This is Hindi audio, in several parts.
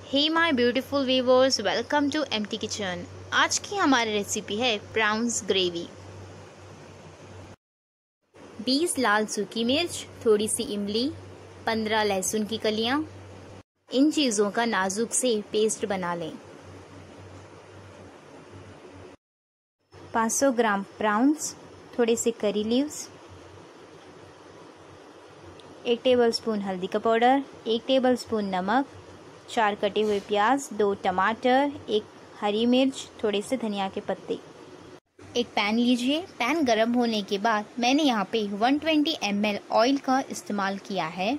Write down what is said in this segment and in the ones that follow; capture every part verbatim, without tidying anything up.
Hey my beautiful viewers, welcome to empty kitchen. आज की हमारी रेसिपी है प्राउंस ग्रेवी। बीस लाल सूखी मिर्च, थोड़ी सी इमली, पंद्रह लहसुन की कलियां। इन चीज़ों का नाजुक से पेस्ट बना लें। पाँच सौ ग्राम प्राउंस, थोड़े से करी लीव्स, एक टेबलस्पून हल्दी का पाउडर, एक टेबलस्पून नमक, चार कटे हुए प्याज, दो टमाटर, एक हरी मिर्च, थोड़े से धनिया के पत्ते। एक पैन लीजिए। पैन गरम होने के बाद मैंने यहाँ पे एक सौ बीस एम एल ऑयल का इस्तेमाल किया है।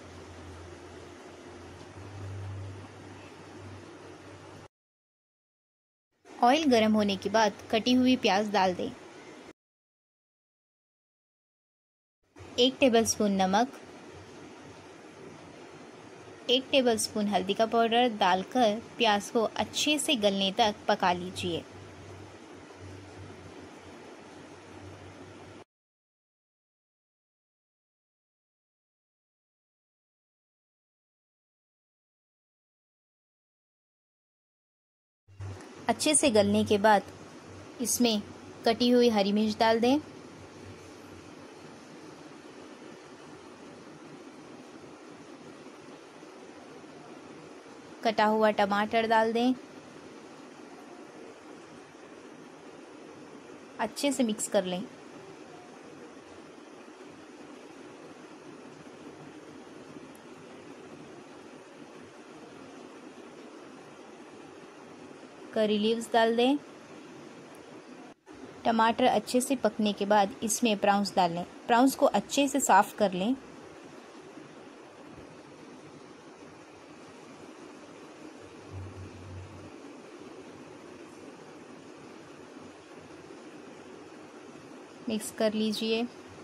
ऑयल गरम होने के बाद कटी हुई प्याज डाल दें। एक टेबलस्पून नमक, एक टेबलस्पून हल्दी का पाउडर डालकर प्याज को अच्छे से गलने तक पका लीजिए। अच्छे से गलने के बाद इसमें कटी हुई हरी मिर्च डाल दें। कटा हुआ टमाटर डाल दें। अच्छे से मिक्स कर लें। करी लीव्स डाल दें। टमाटर अच्छे से पकने के बाद इसमें प्राउंस डाल लें। प्राउंस को अच्छे से साफ कर लें। मिक्स कर लीजिए।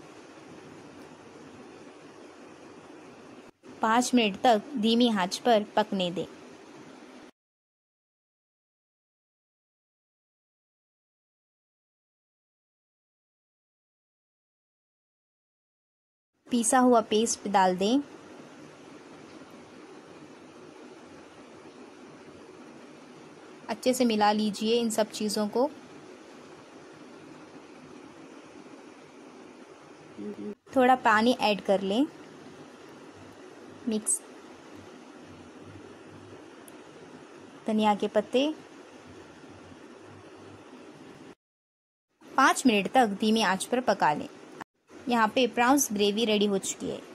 पाँच मिनट तक धीमी आंच पर पकने दें। पीसा हुआ पेस्ट डाल दें। अच्छे से मिला लीजिए इन सब चीज़ों को। थोड़ा पानी ऐड कर लें। मिक्स। धनिया के पत्ते। पाँच मिनट तक धीमी आंच पर पका लें। यहाँ पे प्राउंस ग्रेवी रेडी हो चुकी है।